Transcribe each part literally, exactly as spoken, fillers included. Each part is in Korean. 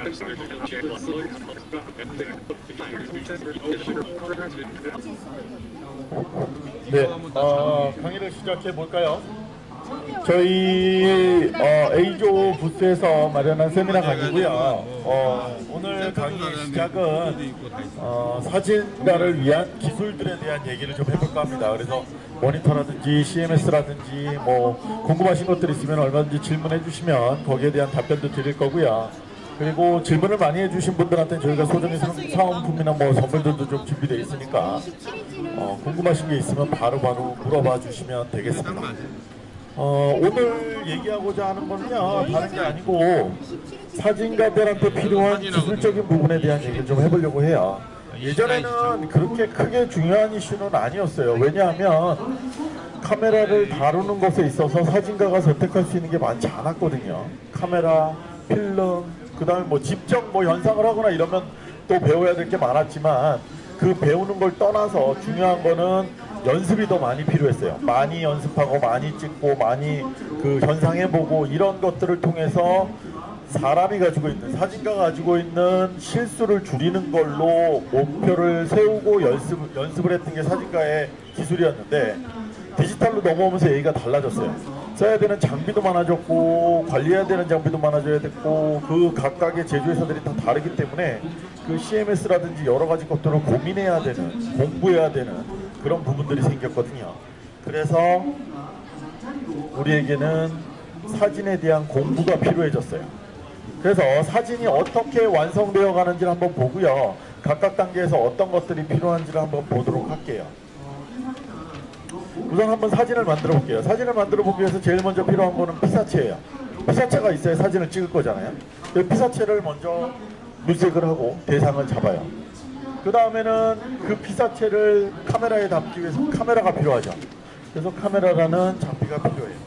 네, 어, 강의를 시작해 볼까요? 저희 어, A조 부스에서 마련한 세미나 강의고요. 어, 오늘 강의 시작은 어, 사진가를 위한 기술들에 대한 얘기를 좀 해볼까 합니다. 그래서 모니터라든지 씨엠에스라든지 뭐 궁금하신 것들 있으면 얼마든지 질문해 주시면 거기에 대한 답변도 드릴 거고요. 그리고 질문을 많이 해주신 분들한테는 저희가 소정의 사은품이나 뭐 선물들도 좀 준비되어 있으니까 어, 궁금하신 게 있으면 바로바로 바로 물어봐 주시면 되겠습니다. 어, 오늘 얘기하고자 하는 거는요, 다른 게 아니고 사진가들한테 필요한 기술적인 부분에 대한 얘기를 좀 해보려고 해요. 예전에는 그렇게 크게 중요한 이슈는 아니었어요. 왜냐하면 카메라를 다루는 것에 있어서 사진가가 선택할 수 있는 게 많지 않았거든요. 카메라, 필름, 그 다음에 뭐 직접 뭐 현상을 하거나 이러면 또 배워야 될 게 많았지만 그 배우는 걸 떠나서 중요한 거는 연습이 더 많이 필요했어요. 많이 연습하고 많이 찍고 많이 그 현상해보고 이런 것들을 통해서 사람이 가지고 있는, 사진가가 가지고 있는 실수를 줄이는 걸로 목표를 세우고 연습, 연습을 했던 게 사진가의 기술이었는데 디지털로 넘어오면서 얘기가 달라졌어요. 써야 되는 장비도 많아졌고 관리해야 되는 장비도 많아져야 됐고 그 각각의 제조회사들이 다 다르기 때문에 그 씨엠에스라든지 여러 가지 것들을 고민해야 되는, 공부해야 되는 그런 부분들이 생겼거든요. 그래서 우리에게는 사진에 대한 공부가 필요해졌어요. 그래서 사진이 어떻게 완성되어 가는지를 한번 보고요. 각각 단계에서 어떤 것들이 필요한지를 한번 보도록 할게요. 우선 한번 사진을 만들어 볼게요. 사진을 만들어 보기 위해서 제일 먼저 필요한 거는 피사체예요. 피사체가 있어야 사진을 찍을 거잖아요. 피사체를 먼저 물색을 하고 대상을 잡아요. 그 다음에는 그 피사체를 카메라에 담기 위해서 카메라가 필요하죠. 그래서 카메라라는 장비가 필요해요.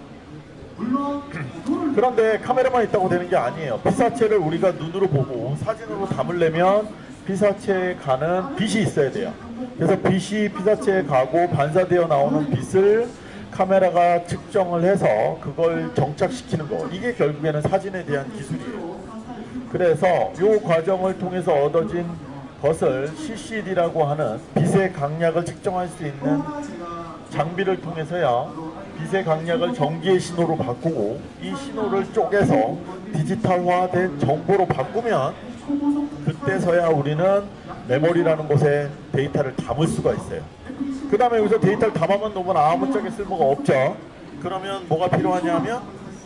그런데 카메라만 있다고 되는 게 아니에요. 피사체를 우리가 눈으로 보고 사진으로 담으려면 피사체에 가는 빛이 있어야 돼요. 그래서 빛이 피사체에 가고 반사되어 나오는 빛을 카메라가 측정을 해서 그걸 정착시키는 거, 이게 결국에는 사진에 대한 기술이에요. 그래서 이 과정을 통해서 얻어진 것을 씨씨디라고 하는 빛의 강약을 측정할 수 있는 장비를 통해서야 빛의 강약을 전기의 신호로 바꾸고 이 신호를 쪼개서 디지털화된 정보로 바꾸면 그때서야 우리는 메모리라는 곳에 데이터를 담을 수가 있어요. 그 다음에 여기서 데이터를 담아만 놓으면 아무짝에 쓸모가 없죠. 그러면 뭐가 필요하냐 하면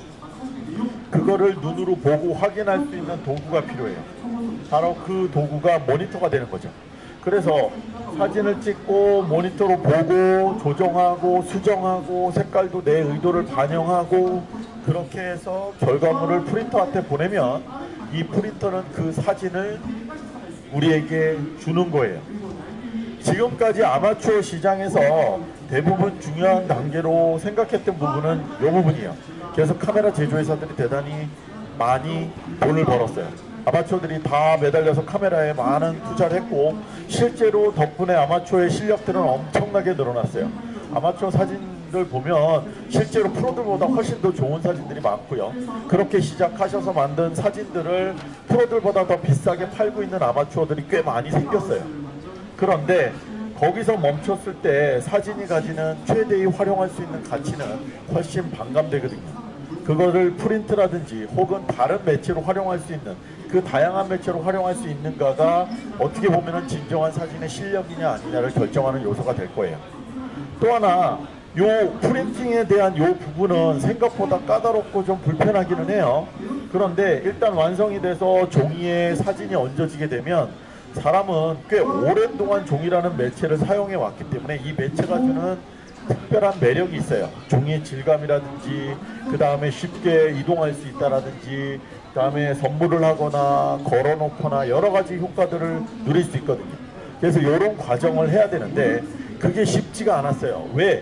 그거를 눈으로 보고 확인할 수 있는 도구가 필요해요. 바로 그 도구가 모니터가 되는 거죠. 그래서 사진을 찍고 모니터로 보고 조정하고 수정하고 색깔도 내 의도를 반영하고 그렇게 해서 결과물을 프린터한테 보내면 이 프린터는 그 사진을 우리에게 주는 거예요. 지금까지 아마추어 시장에서 대부분 중요한 단계로 생각했던 부분은 이 부분이에요. 그래서 카메라 제조회사들이 대단히 많이 돈을 벌었어요. 아마추어들이 다 매달려서 카메라에 많은 투자를 했고 실제로 덕분에 아마추어의 실력들은 엄청나게 늘어났어요. 아마추어 사진들 보면 실제로 프로들보다 훨씬 더 좋은 사진들이 많고요. 그렇게 시작하셔서 만든 사진들을 프로들보다 더 비싸게 팔고 있는 아마추어들이 꽤 많이 생겼어요. 그런데 거기서 멈췄을 때 사진이 가지는 최대의 활용할 수 있는 가치는 훨씬 반감되거든요. 그거를 프린트라든지 혹은 다른 매체로 활용할 수 있는, 그 다양한 매체로 활용할 수 있는가가 어떻게 보면 진정한 사진의 실력이냐 아니냐를 결정하는 요소가 될 거예요. 또 하나, 요 프린팅에 대한 요 부분은 생각보다 까다롭고 좀 불편하기는 해요. 그런데 일단 완성이 돼서 종이에 사진이 얹어지게 되면 사람은 꽤 오랜 동안 종이라는 매체를 사용해 왔기 때문에 이 매체가 주는 특별한 매력이 있어요. 종이의 질감이라든지 그 다음에 쉽게 이동할 수 있다라든지 그 다음에 선물을 하거나 걸어놓거나 여러 가지 효과들을 누릴 수 있거든요. 그래서 이런 과정을 해야 되는데 그게 쉽지가 않았어요. 왜?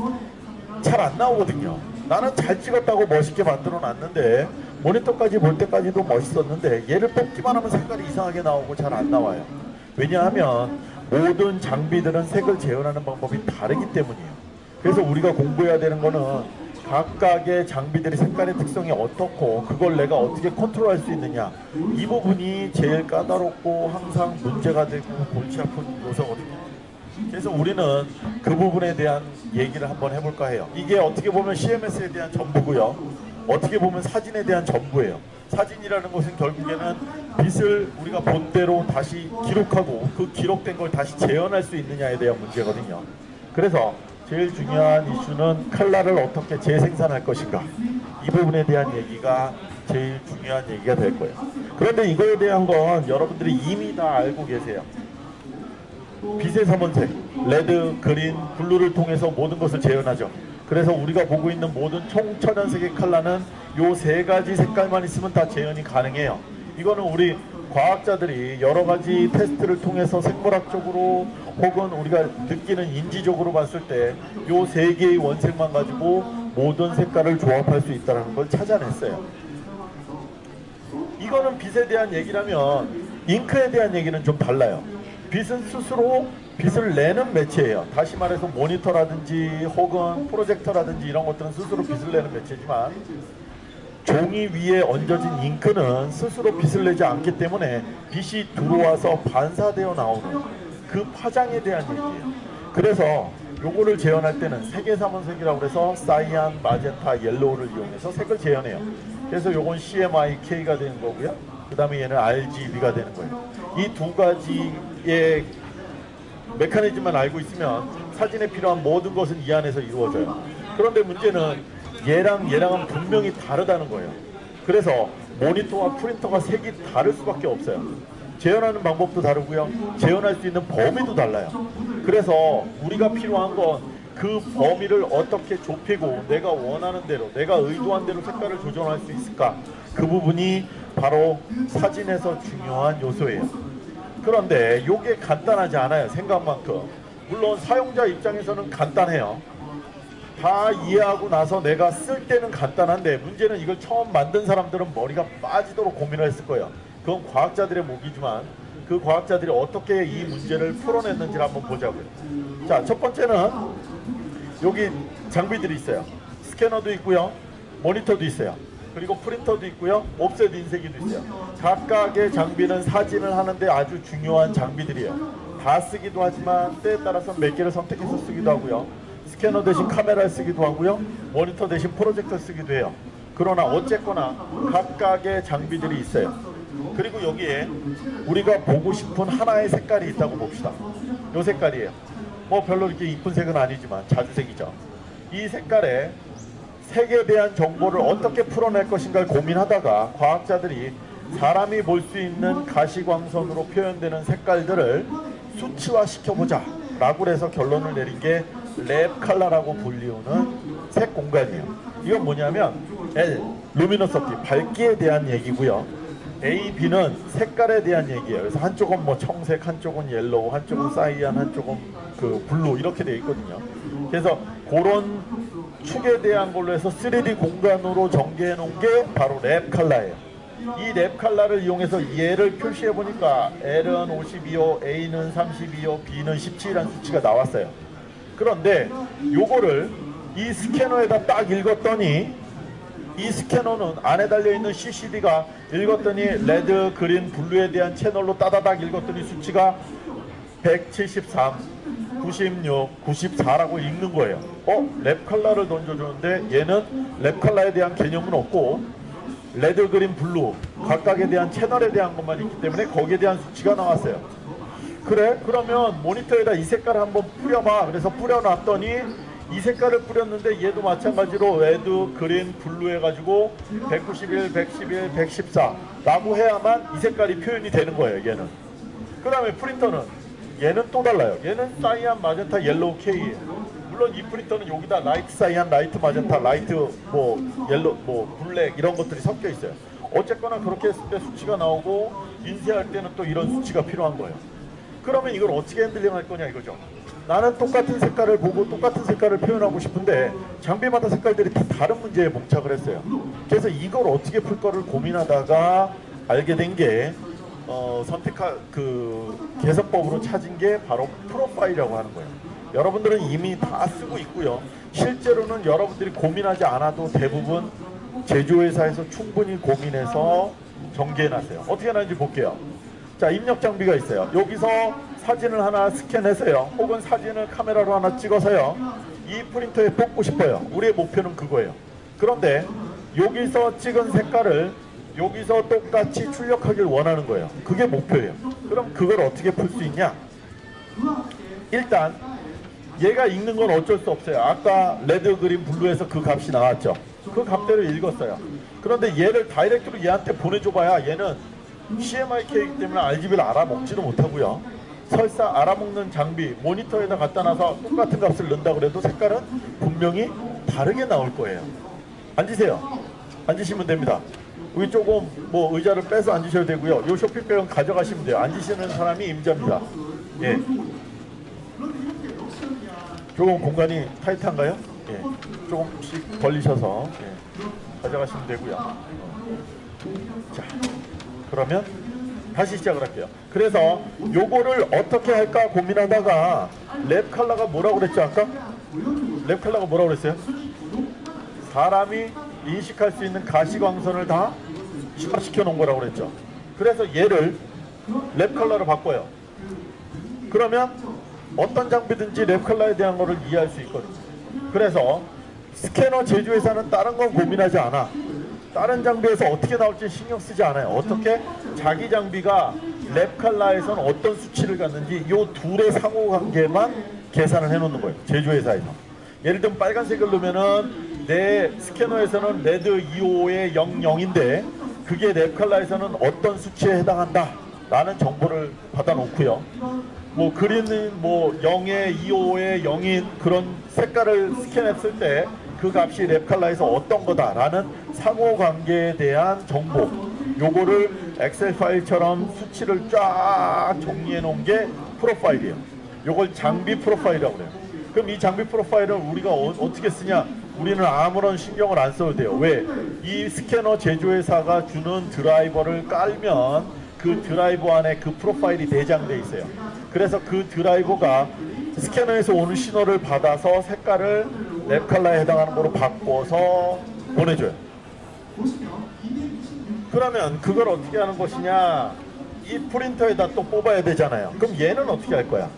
잘 안 나오거든요. 나는 잘 찍었다고 멋있게 만들어 놨는데 모니터까지 볼 때까지도 멋있었는데 얘를 뽑기만 하면 색깔이 이상하게 나오고 잘 안 나와요. 왜냐하면 모든 장비들은 색을 재현하는 방법이 다르기 때문이에요. 그래서 우리가 공부해야 되는 거는 각각의 장비들의 색깔의 특성이 어떻고 그걸 내가 어떻게 컨트롤할 수 있느냐, 이 부분이 제일 까다롭고 항상 문제가 되고 골치 아픈 요소거든요. 그래서 우리는 그 부분에 대한 얘기를 한번 해볼까 해요. 이게 어떻게 보면 씨엠에스에 대한 전부고요, 어떻게 보면 사진에 대한 전부예요. 사진이라는 것은 결국에는 빛을 우리가 본대로 다시 기록하고 그 기록된 걸 다시 재현할 수 있느냐에 대한 문제거든요. 그래서 제일 중요한 이슈는 컬러를 어떻게 재생산할 것인가, 이 부분에 대한 얘기가 제일 중요한 얘기가 될 거예요. 그런데 이거에 대한 건 여러분들이 이미 다 알고 계세요. 빛의 삼원색, 레드, 그린, 블루를 통해서 모든 것을 재현하죠. 그래서 우리가 보고 있는 모든 총천연색의 컬러는 요 세 가지 색깔만 있으면 다 재현이 가능해요. 이거는 우리 과학자들이 여러 가지 테스트를 통해서 생물학적으로 혹은 우리가 느끼는 인지적으로 봤을 때 요 세 개의 원색만 가지고 모든 색깔을 조합할 수 있다는 걸 찾아냈어요. 이거는 빛에 대한 얘기라면 잉크에 대한 얘기는 좀 달라요. 빛은 스스로 빛을 내는 매체예요. 다시 말해서 모니터라든지 혹은 프로젝터라든지 이런 것들은 스스로 빛을 내는 매체지만 종이 위에 얹어진 잉크는 스스로 빛을 내지 않기 때문에 빛이 들어와서 반사되어 나오는 그 파장에 대한 얘기예요. 그래서 요거를 재현할 때는 색외삼원색이라고 해서 사이안, 마젠타, 옐로우를 이용해서 색을 재현해요. 그래서 요건 씨엠아이케이가 되는 거고요, 그 다음에 얘는 알지비가 되는 거예요. 이 두 가지의 메커니즘만 알고 있으면 사진에 필요한 모든 것은 이 안에서 이루어져요. 그런데 문제는 얘랑 얘랑은 분명히 다르다는 거예요. 그래서 모니터와 프린터가 색이 다를 수밖에 없어요. 재현하는 방법도 다르고요, 재현할 수 있는 범위도 달라요. 그래서 우리가 필요한 건 그 범위를 어떻게 좁히고 내가 원하는 대로, 내가 의도한 대로 색깔을 조정할 수 있을까, 그 부분이 바로 사진에서 중요한 요소예요. 그런데 이게 간단하지 않아요, 생각만큼. 물론 사용자 입장에서는 간단해요. 다 이해하고 나서 내가 쓸 때는 간단한데 문제는 이걸 처음 만든 사람들은 머리가 빠지도록 고민을 했을 거예요. 그건 과학자들의 몫이지만 그 과학자들이 어떻게 이 문제를 풀어냈는지를 한번 보자고요. 자, 첫 번째는 여기 장비들이 있어요. 스캐너도 있고요, 모니터도 있어요, 그리고 프린터도 있고요, 옵셋 인쇄기도 있어요. 각각의 장비는 사진을 하는데 아주 중요한 장비들이에요. 다 쓰기도 하지만 때에 따라서 몇 개를 선택해서 쓰기도 하고요, 스캐너 대신 카메라를 쓰기도 하고요, 모니터 대신 프로젝터 쓰기도 해요. 그러나 어쨌거나 각각의 장비들이 있어요. 그리고 여기에 우리가 보고 싶은 하나의 색깔이 있다고 봅시다. 이 색깔이에요. 뭐 별로 이렇게 이쁜 색은 아니지만 자주색이죠. 이 색깔에 색에 대한 정보를 어떻게 풀어낼 것인가를 고민하다가 과학자들이 사람이 볼 수 있는 가시광선으로 표현되는 색깔들을 수치화 시켜보자 라고 해서 결론을 내린 게 랩 컬러라고 불리우는 색 공간이에요. 이건 뭐냐면 L, 루미너서티, 밝기에 대한 얘기고요, A, B는 색깔에 대한 얘기예요. 그래서 한쪽은 뭐 청색, 한쪽은 옐로우, 한쪽은 사이안, 한쪽은 그 블루 이렇게 되어 있거든요. 그래서 그런 축에 대한 걸로 해서 쓰리디 공간으로 전개해 놓은 게 바로 랩 컬러예요. 이 랩 컬러를 이용해서 얘를 표시해 보니까 L은 오십이호, A는 삼십이호, B는 십칠이라는 수치가 나왔어요. 그런데 요거를 이 스캐너에다 딱 읽었더니 이 스캐너는 안에 달려있는 씨씨디가 읽었더니 레드, 그린, 블루에 대한 채널로 따다닥 읽었더니 수치가 백칠십삼, 구십육, 구십사라고 읽는 거예요. 어? 랩 컬러를 던져주는데 얘는 랩 컬러에 대한 개념은 없고 레드, 그린, 블루 각각에 대한 채널에 대한 것만 있기 때문에 거기에 대한 수치가 나왔어요. 그래? 그러면 모니터에다 이 색깔을 한번 뿌려봐. 그래서 뿌려놨더니 이 색깔을 뿌렸는데 얘도 마찬가지로 레드, 그린, 블루 해가지고 백구십일, 백십일, 백십사 라고 해야만 이 색깔이 표현이 되는 거예요, 얘는. 그 다음에 프린터는 얘는 또 달라요. 얘는 사이안, 마젠타, 옐로우, K예요. 물론 이 프린터는 여기다 라이트 사이안, 라이트 마젠타, 라이트 뭐 옐로, 뭐 블랙 이런 것들이 섞여 있어요. 어쨌거나 그렇게 했을 때 수치가 나오고 인쇄할 때는 또 이런 수치가 필요한 거예요. 그러면 이걸 어떻게 핸들링 할 거냐 이거죠. 나는 똑같은 색깔을 보고 똑같은 색깔을 표현하고 싶은데 장비마다 색깔들이 다 다른 문제에 봉착을 했어요. 그래서 이걸 어떻게 풀 거를 고민하다가 알게 된 게 어, 선택할 그 개선법으로 찾은 게 바로 프로파일이라고 하는 거예요. 여러분들은 이미 다 쓰고 있고요. 실제로는 여러분들이 고민하지 않아도 대부분 제조회사에서 충분히 고민해서 전개해놨어요. 어떻게 하는지 볼게요. 자, 입력 장비가 있어요. 여기서 사진을 하나 스캔해서요, 혹은 사진을 카메라로 하나 찍어서요, 이 프린터에 뽑고 싶어요. 우리의 목표는 그거예요. 그런데 여기서 찍은 색깔을 여기서 똑같이 출력하길 원하는 거예요. 그게 목표예요. 그럼 그걸 어떻게 풀 수 있냐? 일단 얘가 읽는 건 어쩔 수 없어요. 아까 레드, 그린, 블루에서 그 값이 나왔죠. 그 값대로 읽었어요. 그런데 얘를 다이렉트로 얘한테 보내줘봐야 얘는 씨엠와이케이이기 때문에 알지비를 알아먹지도 못하고요. 설사 알아먹는 장비 모니터에다 갖다 놔서 똑같은 값을 넣는다 그래도 색깔은 분명히 다르게 나올 거예요. 앉으세요. 앉으시면 됩니다. 여기 조금 뭐 의자를 빼서 앉으셔도 되고요. 요 쇼핑백은 가져가시면 돼요. 앉으시는 사람이 임자입니다. 예. 조금 공간이 타이트한가요? 예. 조금씩 벌리셔서 예. 가져가시면 되고요. 자, 그러면 다시 시작을 할게요. 그래서 요거를 어떻게 할까 고민하다가 랩 컬러가 뭐라고 그랬죠 아까? 랩 컬러가 뭐라고 그랬어요? 사람이 인식할 수 있는 가시광선을 다 시켜 놓은 거라고 그랬죠. 그래서 얘를 랩 컬러로 바꿔요. 그러면 어떤 장비든지 랩 컬러에 대한 거를 이해할 수 있거든요. 그래서 스캐너 제조회사는 다른 건 고민하지 않아. 다른 장비에서 어떻게 나올지 신경 쓰지 않아요. 어떻게? 자기 장비가 랩 컬러에서는 어떤 수치를 갖는지 이 둘의 상호관계만 계산을 해놓는 거예요. 제조회사에서. 예를 들면 빨간색을 넣으면은 내 스캐너에서는 레드 이오의 영영인데 그게 랩 컬러에서는 어떤 수치에 해당한다 라는 정보를 받아놓고요. 뭐 그린은 뭐 영의 이오의 영인 그런 색깔을 스캔했을 때 그 값이 랩 컬러에서 어떤 거다 라는 상호관계에 대한 정보, 요거를 엑셀 파일처럼 수치를 쫙 정리해 놓은 게 프로파일이에요. 요걸 장비 프로파일이라고 그래요. 그럼 이 장비 프로파일을 우리가 어, 어떻게 쓰냐? 우리는 아무런 신경을 안 써도 돼요. 왜? 이 스캐너 제조회사가 주는 드라이버를 깔면 그 드라이버 안에 그 프로파일이 내장되어 있어요. 그래서 그 드라이버가 스캐너에서 오는 신호를 받아서 색깔을 랩 컬러에 해당하는 거로 바꿔서 보내줘요. 그러면 그걸 어떻게 하는 것이냐? 이 프린터에다 또 뽑아야 되잖아요. 그럼 얘는 어떻게 할 거야?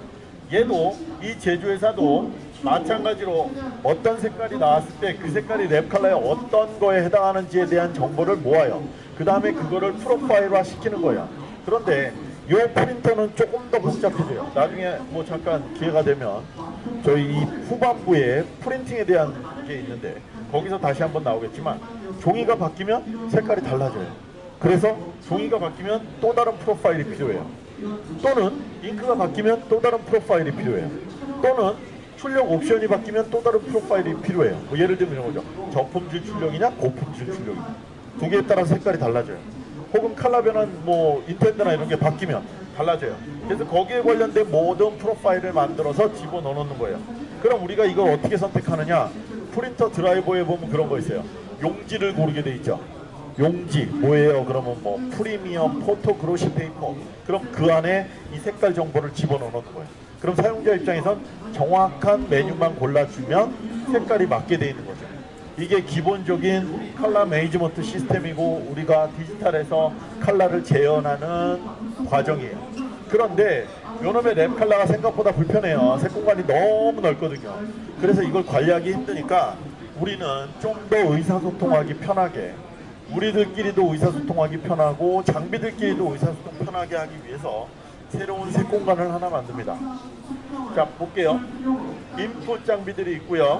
얘도 이 제조회사도 마찬가지로 어떤 색깔이 나왔을 때 그 색깔이 랩 컬러에 어떤 거에 해당하는지에 대한 정보를 모아요. 그 다음에 그거를 프로파일화 시키는 거예요. 그런데 이 프린터는 조금 더 복잡해져요. 나중에 뭐 잠깐 기회가 되면 저희 이 후반부에 프린팅에 대한 게 있는데 거기서 다시 한번 나오겠지만 종이가 바뀌면 색깔이 달라져요. 그래서 종이가 바뀌면 또 다른 프로파일이 필요해요. 또는 잉크가 바뀌면 또 다른 프로파일이 필요해요. 또는 출력 옵션이 바뀌면 또 다른 프로파일이 필요해요. 뭐 예를 들면 이런 거죠. 저품질 출력이냐 고품질 출력이냐. 두 개에 따라서 색깔이 달라져요. 혹은 컬러 변환 뭐 인텐드나 이런 게 바뀌면 달라져요. 그래서 거기에 관련된 모든 프로파일을 만들어서 집어넣어 놓는 거예요. 그럼 우리가 이걸 어떻게 선택하느냐? 프린터 드라이버에 보면 그런 거 있어요. 용지를 고르게 돼 있죠. 용지 뭐예요? 그러면 뭐 프리미엄 포토 그로시 페이퍼. 그럼 그 안에 이 색깔 정보를 집어넣어 놓는 거예요. 그럼 사용자 입장에선 정확한 메뉴만 골라주면 색깔이 맞게 돼 있는 거죠. 이게 기본적인 컬러 매니지먼트 시스템이고 우리가 디지털에서 컬러를 재현하는 과정이에요. 그런데 요놈의 랩 컬러가 생각보다 불편해요. 색 공간이 너무 넓거든요. 그래서 이걸 관리하기 힘드니까 우리는 좀 더 의사소통하기 편하게, 우리들끼리도 의사소통하기 편하고 장비들끼리도 의사소통 편하게 하기 위해서 새로운 색 공간을 하나 만듭니다. 자, 볼게요. 인풋 장비들이 있고요.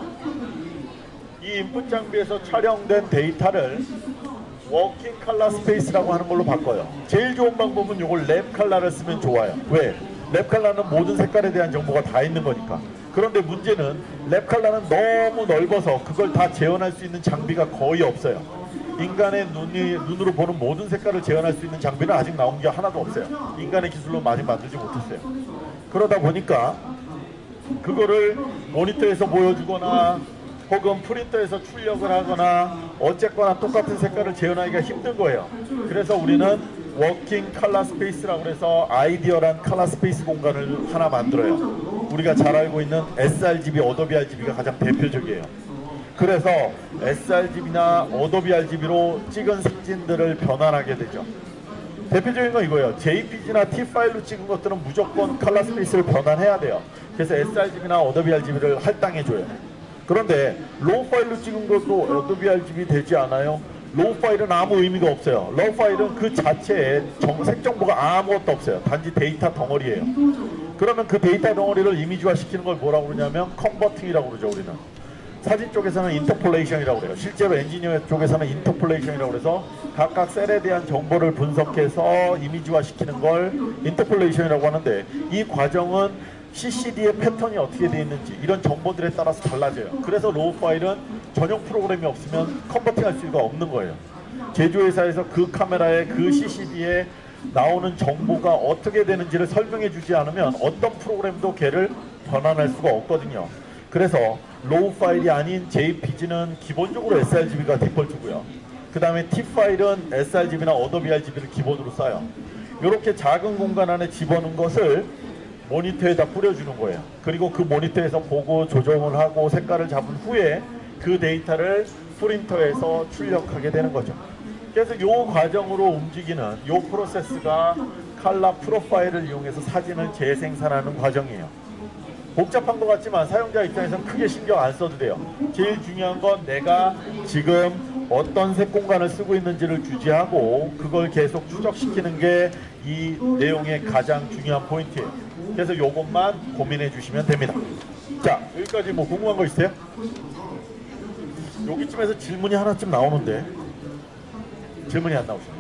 이 인풋 장비에서 촬영된 데이터를 워킹 컬러 스페이스라고 하는 걸로 바꿔요. 제일 좋은 방법은 이걸 랩 컬러를 쓰면 좋아요. 왜? 랩 컬러는 모든 색깔에 대한 정보가 다 있는 거니까. 그런데 문제는 랩 컬러는 너무 넓어서 그걸 다 재현할 수 있는 장비가 거의 없어요. 인간의 눈이, 눈으로 보는 모든 색깔을 재현할 수 있는 장비는 아직 나온 게 하나도 없어요. 인간의 기술로 아직 만들지 못했어요. 그러다 보니까 그거를 모니터에서 보여주거나 혹은 프린터에서 출력을 하거나 어쨌거나 똑같은 색깔을 재현하기가 힘든 거예요. 그래서 우리는 워킹 컬러 스페이스라고 해서 아이디어란 컬러 스페이스 공간을 하나 만들어요. 우리가 잘 알고 있는 에스알지비, 어도비 알지비가 가장 대표적이에요. 그래서 에스알지비나 어도비 알지비로 찍은 사진들을 변환하게 되죠. 대표적인 건 이거예요. 제이피지나 티 파일로 찍은 것들은 무조건 컬러 스페이스를 변환해야 돼요. 그래서 에스알지비나 어도비 알지비를 할당해줘요. 그런데 로우 파일로 찍은 것도 어도비 알지비 되지 않아요? 로우 파일은 아무 의미가 없어요. 로우 파일은 그 자체에 정, 색정보가 아무것도 없어요. 단지 데이터 덩어리예요. 그러면 그 데이터 덩어리를 이미지화 시키는 걸 뭐라고 그러냐면 컨버팅이라고 그러죠. 우리는 사진 쪽에서는 인터폴레이션이라고 그래요. 실제로 엔지니어 쪽에서는 인터폴레이션이라고 그래서 각각 셀에 대한 정보를 분석해서 이미지화 시키는 걸 인터폴레이션이라고 하는데, 이 과정은 씨씨디의 패턴이 어떻게 되어 있는지 이런 정보들에 따라서 달라져요. 그래서 로우 파일은 전용 프로그램이 없으면 컨버팅할 수가 없는 거예요. 제조회사에서 그 카메라에 그 씨씨디에 나오는 정보가 어떻게 되는지를 설명해 주지 않으면 어떤 프로그램도 걔를 변환할 수가 없거든요. 그래서 로우 파일이 아닌 제이피지는 기본적으로 에스알지비가 디폴트고요. 그 다음에 T 파일은 에스알지비나 어도비 알지비를 기본으로 써요. 이렇게 작은 공간 안에 집어넣은 것을 모니터에다 뿌려주는 거예요. 그리고 그 모니터에서 보고 조정을 하고 색깔을 잡은 후에 그 데이터를 프린터에서 출력하게 되는 거죠. 그래서 이 과정으로 움직이는 이 프로세스가 컬러 프로파일을 이용해서 사진을 재생산하는 과정이에요. 복잡한 것 같지만 사용자 입장에서는 크게 신경 안 써도 돼요. 제일 중요한 건 내가 지금 어떤 색 공간을 쓰고 있는지를 주지하고 그걸 계속 추적시키는 게 이 내용의 가장 중요한 포인트예요. 그래서 이것만 고민해 주시면 됩니다. 자, 여기까지 뭐 궁금한 거 있어요? 여기쯤에서 질문이 하나쯤 나오는데 질문이 안 나오시네.